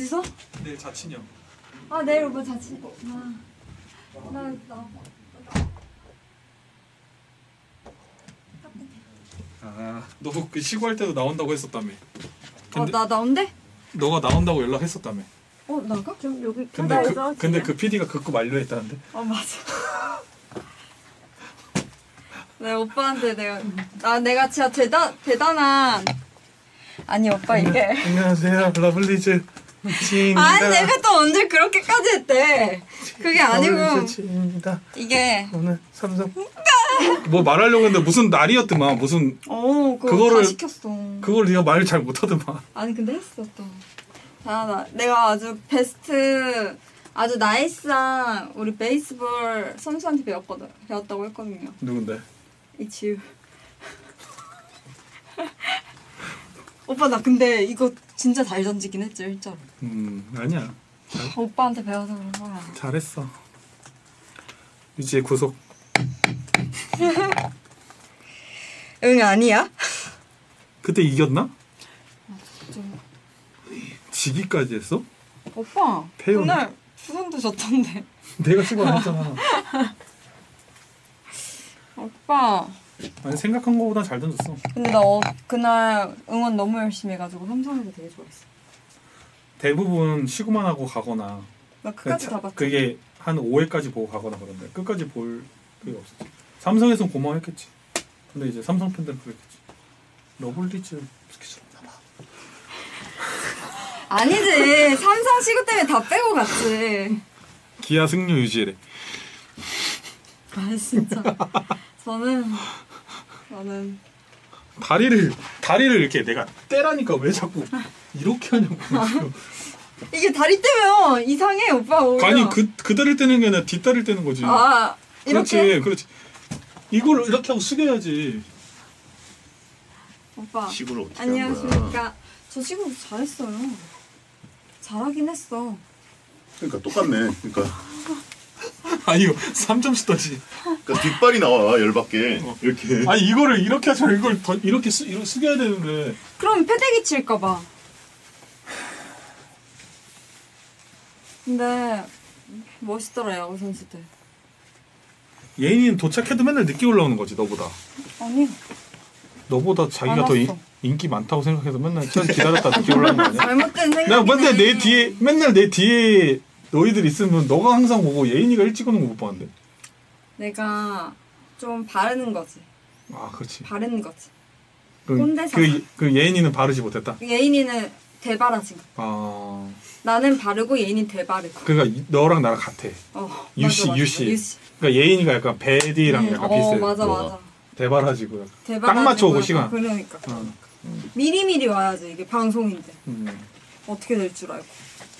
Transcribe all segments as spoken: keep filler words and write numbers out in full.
어디서? 내일 자친이요. 아 내일 오빠 자친. 아, 나 나. 아, 너 그 시구할 때도 나온다고 했었다며. 근데, 어, 나 나온대? 너가 나온다고 연락했었다며. 어, 나가? 좀 여기 근데 그 근데 그 피디가 그거 만료했다는데. 어, 맞아. 네, 오빠한테 내가 아 내가 진짜 대단 대단한 아니 오빠 이게 안녕하세요, 러블리즈 지입니다. 아니 내가 또 언제 그렇게까지 했대? 그게 아니고 지입니다. 이게 오늘 삼성 뭐 말하려고 했는데 무슨 날이었더만 무슨 어 그거 그거를 다 시켰어. 그걸 네가 말 잘 못하더만. 아니 근데 했어 또. 아, 나 내가 아주 베스트 아주 나이스한 우리 베이스볼 선수한테 배웠거든 배웠다고 했거든요. 누군데? 이지우. 오빠 나 근데 이거 진짜 잘 던지긴 했지 일자로. 음 아니야. 잘... 오빠한테 배워서 그런 거야. 잘했어. 이제 구속. 응 아니야? 그때 이겼나? 좀... 지기까지 했어? 오빠 패용. 그날 수선도 졌던데. 내가 치고 안 했잖아. 오빠. 아니 생각한 거보다 잘 던졌어. 근데 나 어, 그날 응원 너무 열심히 해가지고 삼성에서 되게 좋아했어. 대부분 시구만 하고 가거나. 나 끝까지 차, 다 봤지. 그게 한 오 회까지 보고 가거나 그런데 끝까지 볼 그게 없었지. 삼성에선 고마워했겠지. 근데 이제 삼성 팬들은 그랬겠지. 러블리즈 스케줄 없나 봐. 아니지. 삼성 시구 때문에 다 빼고 갔지. 기아 승률 유지래. 아 진짜. 저는 저는 다리를 다리를 이렇게 내가 떼라니까 왜 자꾸 이렇게 하냐고. 이게 다리 떼면 이상해 오빠. 오히려. 아니 그 그 다리를 떼는 게 아니라 뒷다리를 떼는 거지. 아 이렇게. 그렇지, 그렇지. 이걸 이렇게 하고 숙여야지. 오빠. 시구를 어떻게 안녕하십니까. 저 시구 잘했어요. 잘하긴 했어. 그러니까 똑같네. 그러니까. 아니 삼 점씩 떠지. 그러니까 뒷발이 나와 열받게. 어. 이렇게. 아니 이거를 이렇게 하자 이걸 더 이렇게 수, 이렇게 숙여야 되는데. 그럼 패대기 칠까봐. 근데 멋있더라 야구 선수들. 예인이는 도착해도 맨날 늦게 올라오는 거지 너보다. 아니. 너보다 자기가 더 인, 인기 많다고 생각해서 맨날 기다렸다 늦게 올라오는 거 아니야? 잘못된 생각이네. 내가 맨날 내 뒤에 맨날 내 뒤에 너희들 있으면 너가 항상 보고 예인이가 일찍 오는 거 못 봤는데. 내가 좀 바르는 거지. 아 그렇지. 바르는 거지. 그, 꼰대사. 그, 그 예인이는 바르지 못했다. 예인이는 대바라지. 아. 나는 바르고 예인이 대바르고. 그러니까 너랑 나랑 같아. 어. 유씨 맞아, 맞아. 유씨. 유씨. 그러니까 예인이가 약간 베디랑 응, 약간 어, 비슷해. 맞아 너가. 맞아. 대바라지고. 딱 대바라지고 맞춰오고 약간 시간. 그러니까. 어. 미리미리 와야지 이게 방송인데. 음. 어떻게 될 줄 알고.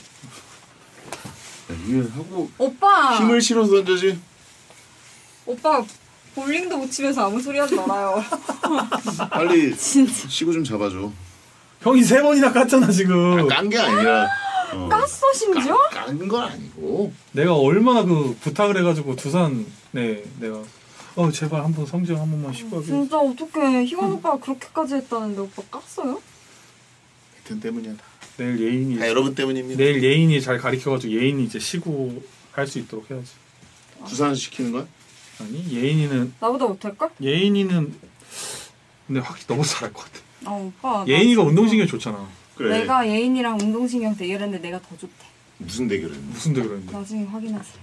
이게 하고. 오빠. 힘을 실어서 던져지. 오빠 볼링도 못 치면서 아무 소리 하지 말아요. 빨리 진짜. 시구 좀 잡아줘. 형이 세 번이나 깠잖아 지금. 깐 게 아니라. 어. 깠어 심지어? 깐 건 아니고. 내가 얼마나 그 부탁을 해가지고 두산에 내가 어 제발 한번 성지형 한 번만 시고 하게. 진짜 어떡해. 희원 오빠가 그렇게까지 했다는데 오빠 깠어요? 하여튼 때문이야. 내일 예인이 다 여러분 때문입니다. 내일 예인이 잘 가르쳐가지고 예인이 이제 시구 할 수 있도록 해야지. 부산 시키는 거야? 아니 예인이는 나보다 못할걸? 예인이는 근데 확실히 너무 잘할 것 같아. 아 오빠. 예인이가 운동신경 좋잖아. 그래. 내가 예인이랑 운동신경 대결했는데 내가 더 좋대. 무슨 대결했는데? 무슨 대결했는데? 나중에 확인하세요.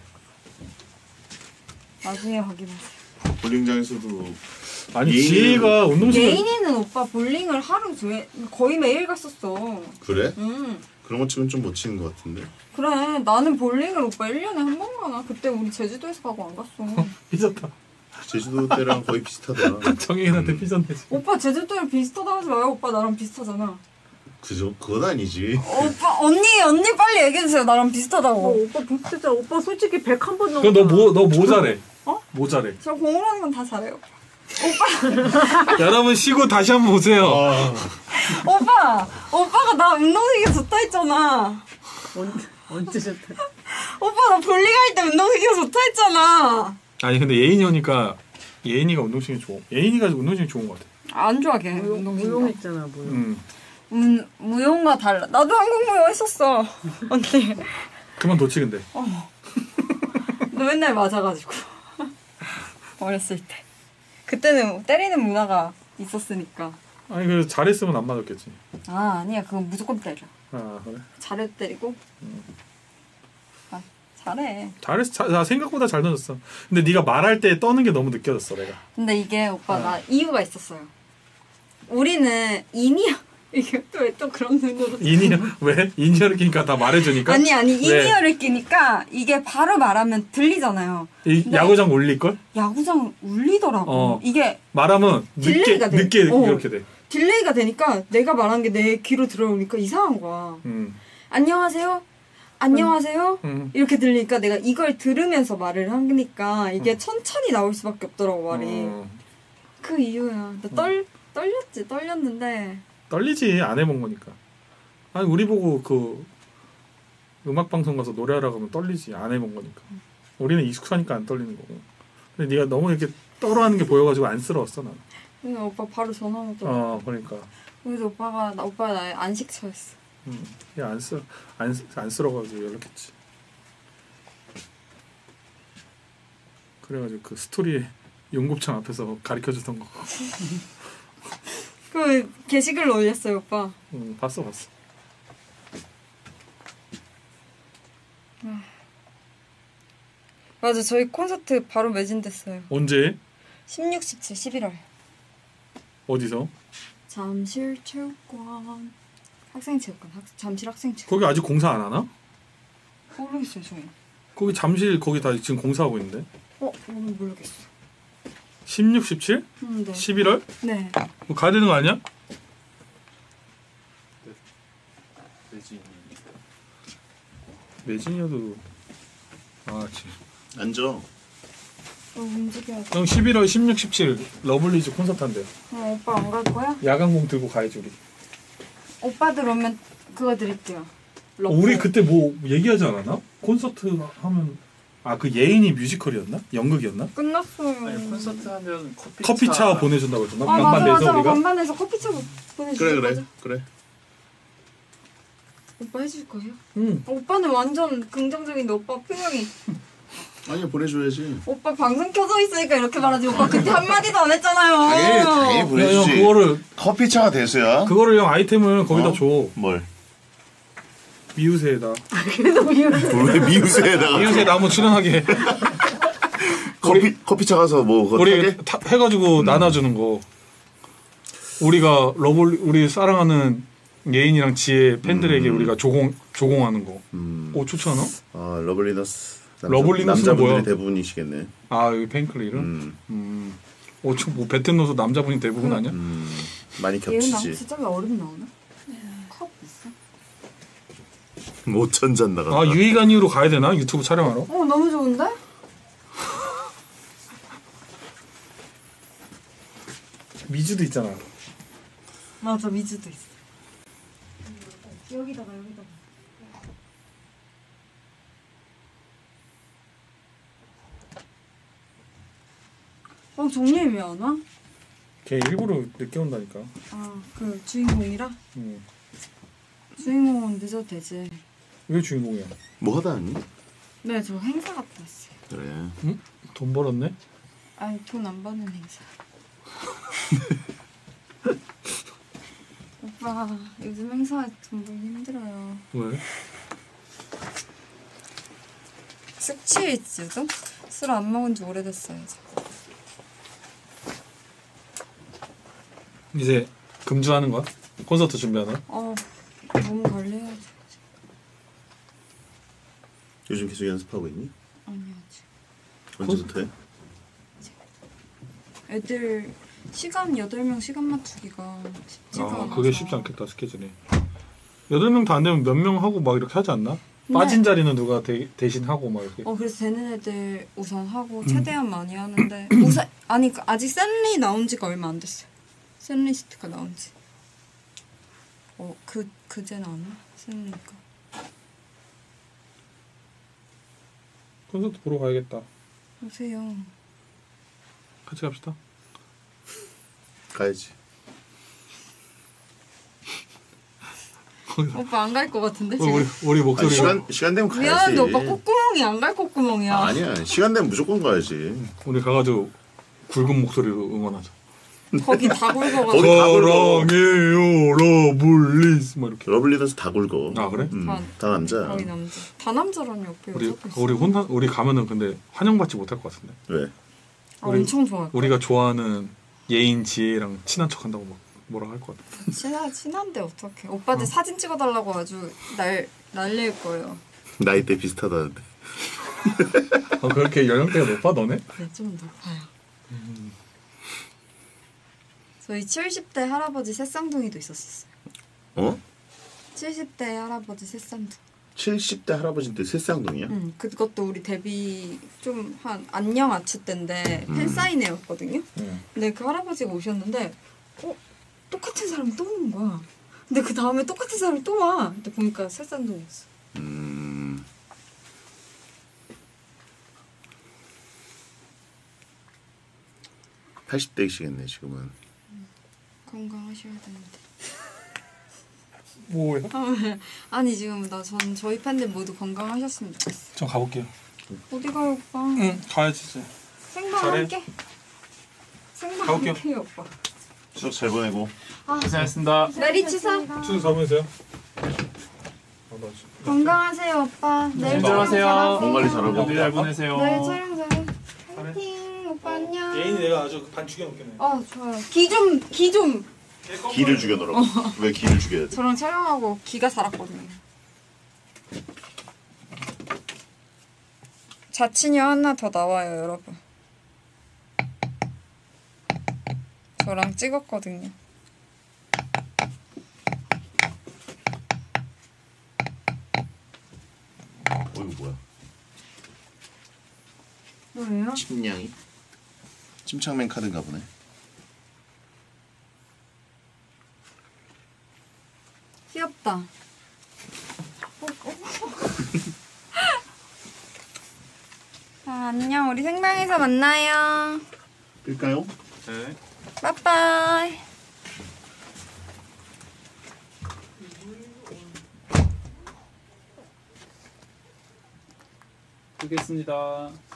나중에 확인하세요. 볼링장에서도 아니 예인이는- 지혜가 운동신경 예인이는 오빠 볼링을 하루 종일 거의 매일 갔었어. 그래? 응. 그런 것 치면 좀 못 치는 것 같은데. 그래 나는 볼링을 오빠 일 년에 한 번 가나? 그때 우리 제주도에서 가고 안 갔어. 삐졌다. 제주도 때랑 거의 비슷하더라. 정혜인한테 음. 삐졌네 지금. 오빠 제주도랑 비슷하다고 하지 마요. 오빠 나랑 비슷하잖아. 그죠? 그건 아니지. 오빠 언니 언니 빨리 얘기해주세요. 나랑 비슷하다고. 어, 오빠 비슷했잖아. 오빠 솔직히 백 한 번 넘었잖아. 그럼 너뭐너 뭐 잘해? 어? 뭐 잘해? 저 공을 하는 건 다 잘해요. 오빠 여러분 시구 다시 한번 보세요. 아, 오빠 오빠가 나 운동신경 좋다 했잖아. 언제, 언제 좋다. 오빠 나 볼링 할 때 운동신경 좋다 했잖아. 아니 근데 예인이 오니까 예인이가 운동신경 좋아. 예인이가 운동신경 좋은 것 같아. 안 좋아 걔 무용, 운동신경. 무용했잖아, 무용. 음. 음, 무용과 달라. 나도 한국 무용 했었어. 언니. 그만 놓치 근데. 너 맨날 맞아가지고. 어렸을 때. 그때는 때리는 문화가 있었으니까. 아니 그래서 잘했으면 안 맞았겠지. 아 아니야 그건 무조건 때려. 아 그래. 잘해 때리고. 음. 아 잘해. 잘했어. 자, 나 생각보다 잘 던졌어. 근데 네가 말할 때 떠는 게 너무 느껴졌어 내가. 근데 이게 오빠 아. 나 이유가 있었어요. 우리는 인이어 이게 또 왜 또 그런 눈으로 인이어 왜? 인이어를 끼니까 다 말해주니까. 아니 아니 왜? 인이어를 끼니까 이게 바로 말하면 들리잖아요. 이 근데 야구장 울릴 걸? 야구장 울리더라고. 어. 이게 말하면 늦게 딜레이가 돼. 늦게 어. 이렇게 돼. 딜레이가 되니까 내가 말한 게 내 귀로 들어오니까 이상한 거야. 음. 안녕하세요. 안녕하세요. 음. 이렇게 들리니까 내가 이걸 들으면서 말을 하니까 이게 음. 천천히 나올 수밖에 없더라고 말이. 어. 그 이유야. 나 떨 떨렸지 떨렸는데. 떨리지 안 해본 거니까. 아니 우리 보고 그 음악 방송 가서 노래하라고 하면 떨리지 안 해본 거니까. 우리는 익숙하니까 안 떨리는 거고. 근데 네가 너무 이렇게 떨어하는 게 보여가지고 안쓰러웠어 나는. 근데 오빠 바로 전화 오더라고. 어 그러니까. 그래서 오빠가 나 오빠 나 안식처였어. 음. 야안쓰 안 안쓰러워가지고 연락했지. 그래가지고 그 스토리에 연곱창 앞에서 가르쳐주던 거. 그 게시글로 올렸어요 오빠. 응 봤어 봤어. 맞아 저희 콘서트 바로 매진됐어요. 언제? 십육, 십칠, 십일월. 어디서? 잠실체육관 학생체육관 학, 잠실 학생체육관. 거기 아직 공사 안 하나? 모르겠어요 저희. 거기 잠실 거기 다 지금 공사하고 있는데. 어 오늘 모르겠어. 십육, 십칠? 음, 네. 십일월? 네. 뭐 가야 되는 거 아니야? 매진. 매진이어도 아 지. 앉아. 어, 움직여야 돼. 형 십일월 십육, 십칠 러블리즈 콘서트 한대요. 어, 오빠 안 갈 거야? 야광봉 들고 가야지 우리. 오빠들 오면 그거 드릴게요. 어, 러브. 우리 그때 뭐 얘기하지 않았나? 콘서트 하면 아 그 예인이 뮤지컬이었나? 연극이었나? 끝났어요. 아니 콘서트 하면 커피차, 커피차 보내준다고 했었나? 아 반반 맞아 내서 맞아 우리가? 반반에서 커피차 보내주실 그래 그래 거죠? 그래. 오빠 해줄 거예요? 응. 오빠는 완전 긍정적인데 오빠 표정이 아니야 보내줘야지. 오빠 방송 켜져 있으니까 이렇게 말하지 오빠 그때 한마디도 안 했잖아요. 당연히 당연히 야, 형 보내주지. 그거를 커피차가 대수야. 그거를 형 아이템을 거기다 어? 줘. 뭘? 미우새에다. 왜 미우새에다가 미우새 나무 출연하게. 커피 커피차 가서 뭐 그거 우리 타게? 타, 해가지고 나눠주는 거. 우리가 러블 우리 사랑하는 예인이랑 지혜 팬들에게 음. 우리가 조공 조공하는 거. 음. 오 좋지 않아? 아 러블리너스. 남자- 러블리너스는 남자분들이 뭐야? 대부분이시겠네. 아 여기 팬클 이름. 음. 음. 오, 저 뭐 배트 넣어서 남자분이 대부분 아니야? 음. 많이 얘는 나 겹치지. 진짜 왜 얼음 나오나? 컵 있어? 오천 잔 나간다. 아 유희관 이후로 가야 되나? 유튜브 촬영하러? 어 너무 좋은데? 미주도 있잖아. 맞아 미주도 있어. 여기다가 여기다가. 어 정리이 왜 안 와? 걔 일부러 늦게 온다니까. 아 그 주인공이라? 음. 주인공은 늦어도 되지. 왜 주인공이야? 뭐 하다 왔니? 네 저 행사 갔다 왔어요. 그래. 응? 돈 벌었네? 아니 돈 안 버는 행사. 오빠 요즘 행사에 돈 벌기 힘들어요. 왜? 숙취일지도? 술 안 먹은 지 오래됐어요 이제. 이제 금주하는 거야? 콘서트 준비하나? 어, 몸 관리해야지. 요즘 계속 연습하고 있니? 아니 아직. 언제부터 해? 애들 시간 여덟 명 시간 맞추기가 쉽지가 아 않아서. 그게 쉽지 않겠다 스케줄이. 여덟 명 다 안 되면 몇 명 하고 막 이렇게 하지 않나? 네. 빠진 자리는 누가 대, 대신 하고 막 이렇게. 어 그래서 되는 애들 우선 하고 최대한 많이 하는데 우선 아니 그 아직 샌리 나온 지가 얼마 안 됐어요. 샌리스트가 나온 지. 어그 그제 나왔나? 샌리가. 콘서트 보러 가야겠다. 오세요. 같이 갑시다. 가야지. 오빠 안 갈 것 같은데 어, 지금? 우리 우리 아니, 목소리가 시간 시간 되면 가야지. 미안한데 오빠 콧구멍이 안 갈 콧구멍이야. 아, 아니야. 시간 되면 무조건 가야지. 우리 가가지고 굵은 목소리로 응원하자. 거기 다 굵어가지고. 거기 다 굵어. 사랑해요 러블리즈 뭐 이렇게. 러블리더스 다 굵어. 아 그래? 음, 다- 다 남자. 거기 남자. 다 남자라니 오빠 우리 여자도 있어. 우리 혼자 우리 가면은 근데 환영받지 못할 것 같은데. 왜? 아, 우리- 엄청 좋아. 우리가 좋아하는 예인 지혜랑 친한 척한다고 막 뭐라 할 것 같아. 친하 친한데 어떡해? 오빠들 사진 찍어달라고 아주 날 날릴 거예요. 나이대 비슷하다는데. 어, 그렇게 연령대가 높아 너네? 네, 좀 높아요. 저희 칠십 대 할아버지 새쌍둥이도 있었어요. 어? 칠십 대 할아버지 새쌍둥이. 칠십 대 할아버지인데 새쌍둥이야? 응, 그것도 우리 데뷔 좀 한 안녕 아츠 때인데 음. 팬사인회였거든요. 응. 근데 그 할아버지가 오셨는데 어? 똑같은 사람이 또 오는 거야. 근데 그 다음에 똑같은 사람이 또 와. 근데 보니까 새쌍둥이였어. 음. 팔십 대이시겠네 지금은. 건강하셔야 되는데. 뭐야? 아니 지금 나 전 저희 팬들 모두 건강하셨으면 좋겠어. 저 가볼게요. 어디 가요 오빠? 응 가야지 이제. 생방 잘해. 함께. 생방 가볼게요. 함께 오빠. 추석 잘 보내고. 고생하셨습니다. 메리 추석. 추석 잘 보내세요. 아, 나 지금. 건강하세요 오빠. 내일 안녕하세요. 촬영 잘하고. 몸 관리 잘하고. 연비 잘 보내세요. 내일 촬영 잘해. 파이팅 오빠 안녕. 예인이 내가 아주 반 죽여놓겠네. 어 좋아요. 기 좀 기 좀. 기를 죽여놓으라고. 왜 기를 죽여야 돼? 저랑 촬영하고 기가 살았거든요. 자치녀 하나 더 나와요 여러분. 저랑 찍었거든요. 어 이거 뭐야? 뭐예요? 침냥이? 침착맨 카드인가 보네. 귀엽다. 자, 안녕. 우리 생방에서 만나요. 끌까요? 네. 빠빠이. 끄겠습니다.